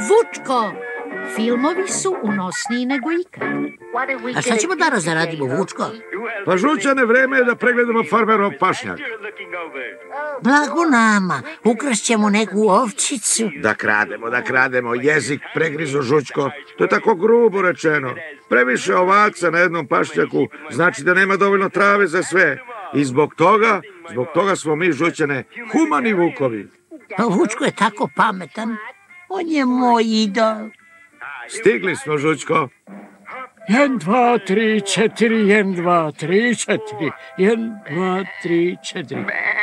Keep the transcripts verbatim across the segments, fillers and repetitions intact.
Vučko, filmovi su unosniji nego ikad. A šta ćemo danas da radimo, Vučko? Pa žučane, vreme je da pregledamo farmerov pašnjak. Blago nama, ukrašćemo neku ovčicu. Da krademo, da krademo, jezik pregrizu Žučko. To je tako grubo rečeno. Previše ovaca na jednom pašnjaku znači da nema dovoljno trave za sve. I zbog toga, zbog toga smo mi, žučane, humani vukovi. Pa Vučko je tako pametan. On je moj idol. Stigli smo, Žučko. Jen, dva, tri, četiri, jen, dva, tri, četiri, jen, dva, tri, četiri.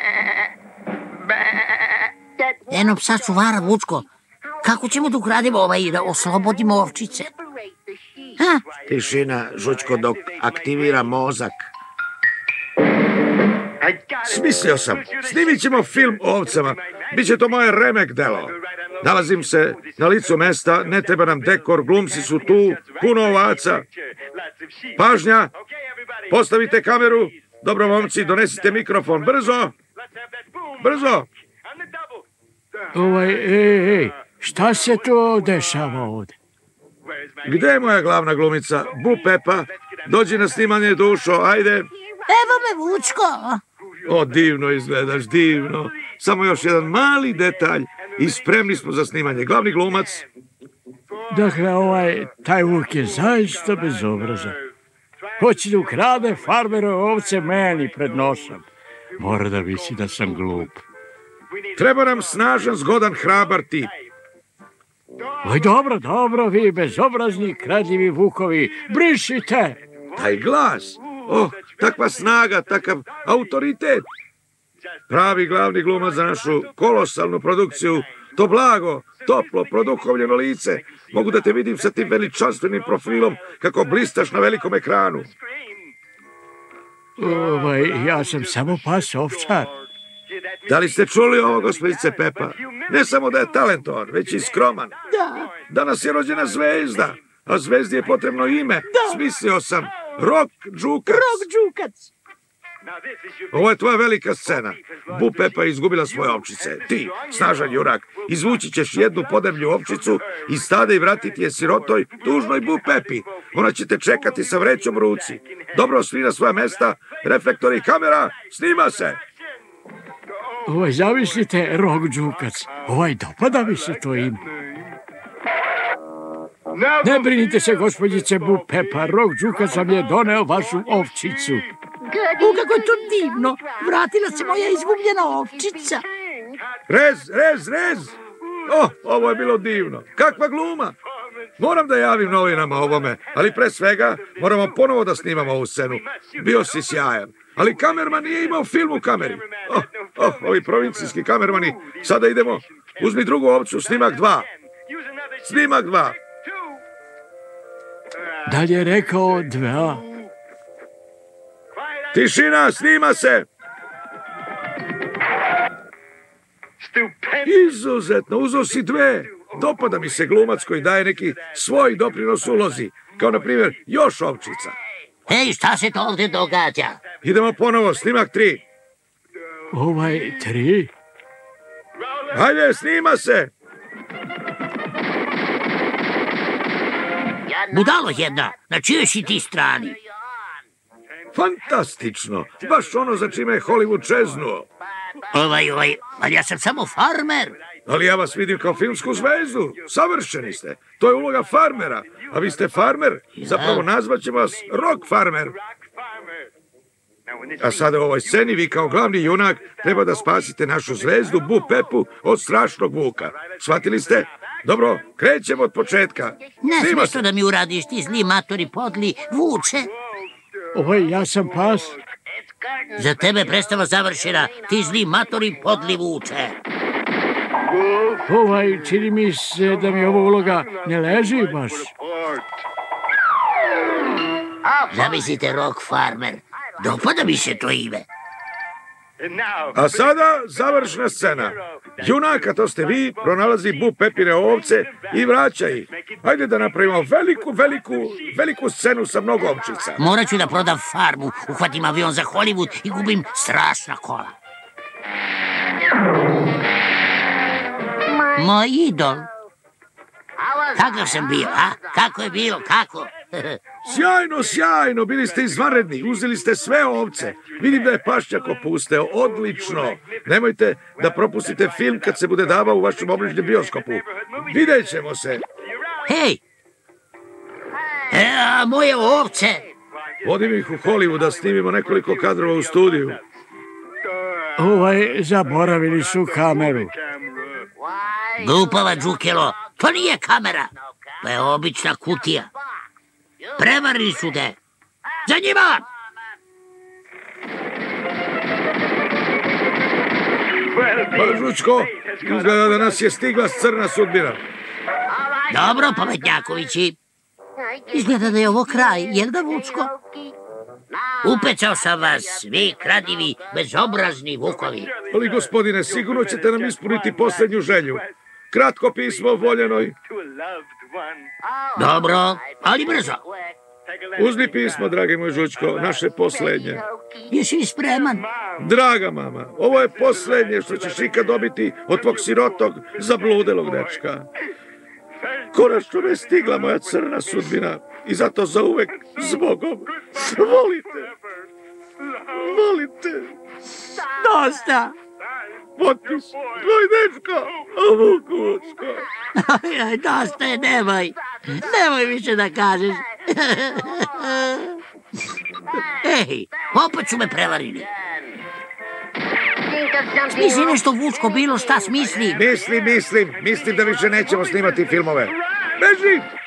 Eno psa čuvara, Vučko. Kako ćemo da ukradimo ovaj i da oslobodimo ovčice? Ha? Tišina, Žučko, dok aktivira mozak. Smislio sam, snimit ćemo film o ovcama. Biće to moje remek delo. Nalazim se na licu mesta, ne treba nam dekor, glumci su tu, puno ovaca. Pažnja, postavite kameru, dobro momci, donesite mikrofon, brzo, brzo. Ovaj, ej, ej, šta se to dešava ovdje? Gde je moja glavna glumica? Bu Pepa, dođi na snimanje, Dušo, ajde. Evo me, Vučko. O, divno izgledaš, divno. Samo još jedan mali detalj i spremni smo za snimanje. Glavni glumac. Dakle, ovaj, taj Vuk je zaista bezobrazan. Hoće da ukrade farmerove ovce meni pred nosom. Mora da misli da sam glup. Treba nam snažan, zgodan, hrabar tip. Oj, dobro, dobro, vi bezobrazni, kradljivi Vukovi, brišite! Taj glas, oh, takva snaga, takav autoritet. Pravi glavni glumac za našu kolosalnu produkciju, to blago, toplo, produhovljeno lice. Mogu da te vidim sa tim veličanstvenim profilom, kako blistaš na velikom ekranu. Ovaj, ja sam samo pas ovčar. Da li ste čuli ovo, gospodice Pepa? Ne samo da je talentovan, već i skroman. Da. Danas je rođena zvezda, a zvezdi je potrebno ime. Da. Smislio sam. Rok Đukac. Rok Đukac. Ovo je tvoja velika scena. Bu Pepa je izgubila svoje ovčice. Ti, snažan jurak, izvući ćeš jednu podemlju ovčicu iz stada i vratiti je sirotoj, tužnoj Bu Pepi. Ona će te čekati sa vrećom u ruci. Dobro, svi na svoja mesta, reflektori, kamera, snima se. Ovaj, zamislite, Rok Đukac. Ovaj, dopada mi se to ime. Ne brinite se, gospođice Bu Pepa, Rok Đukac vam je doneo vašu ovčicu. U, kako je to divno. Vratila se moja izgubljena ovčica. Rez, rez, rez! Oh, ovo je bilo divno. Kakva gluma! Moram da javim novinama ovome, ali pre svega moramo ponovo da snimamo ovu scenu. Bio si sjajan, ali kamerman nije imao film u kameri. Oh, oh, ovi provincijski kamermani. Sada idemo. Uzmi drugu ovcu, snimak dva. Snimak dva. Da li je rekao dva? Tišina, snima se! Izuzetno, uzeo si dve. Dopada mi se glumac koji daje neki svoj doprinos ulozi, kao na primjer još ovčica. Hej, šta se to ovdje događa? Idemo ponovo, snimak tri. Ovaj, tri? Hajde, snima se! Budalo jedna, na čijoj si ti strani? Fantastično, baš ono za čime je Hollywood čeznuo. Ovaj, ovaj, ali ja sam samo farmer. Ali ja vas vidim kao filmsku zvezdu. Savršeni ste. To je uloga farmera. A vi ste farmer. Zapravo nazvat ćemo vas Rock Farmer. A sada u ovoj sceni vi kao glavni junak treba da spasite našu zvezdu Bu Pepu od strašnog vuka. Shvatili ste? Dobro, krećemo od početka. Ne smiješ to da mi uradiš, ti zli matori podli vuče. Ovaj, ja sam pas. Za tebe predstava završena, ti zli matori podli vuče. Ovaj, čini mi se da mi ova uloga ne leži baš. Zamislite, Rock Farmer. Dopada mi se to ime. A sada završna scena. Junaka, to ste vi, pronalazi Bu Pepine ovce i vraća ih. Hajde da napravimo veliku, veliku, veliku scenu sa mnogo ovčica. Morat ću da prodam farmu, uhvatim avion za Hollywood i gubim strašna kola. Moj idol. Kakav sam bio, a? Kako je bilo, kako? Sjajno, sjajno, bili ste izvanredni, uzeli ste sve ovce. Vidim da je pašnjak opusteo, odlično. Nemojte da propustite film kad se bude davao u vašem obližnjem bioskopu. Vidjet ćemo se. Hej! E, a moje ovce? Vodim ih u Hollywood da snimimo nekoliko kadrova u studiju. Ovaj, zaboravili su kameru. Glupava Đukelo, to nije kamera. To je obična kutija. Prevarili su te. Za njima! Pa, Žučko, izgleda da nas je stigla crna sudbina. Dobro, pametnjakovići. Izgleda da je ovo kraj, jel da, Vučko? Upecao sam vas, vi kradivi, bezobrazni vukovi. Ali, gospodine, sigurno ćete nam ispuniti posljednju želju. Kratko pismo voljenoj. Dobro, ali brzo. Uzmi pismo, dragi moj Žučko, naše posljednje. Jesi li spreman? Draga mama, ovo je posljednje što ćeš ikad dobiti od tvog sirotog, zabludelog dečka. Konačno me stigla moja crna sudbina i zato zauvek zbogom volite. Volite. Dosta. Potpis, tvoj dečko, Vuk Vučko. Aj, dosta je, nemoj. Nemoj više da kažeš. Ej, opet su me prevarili. Smisli nešto, Vučko, bilo šta smisli. Mislim, mislim, mislim da više nećemo snimati filmove. Beži!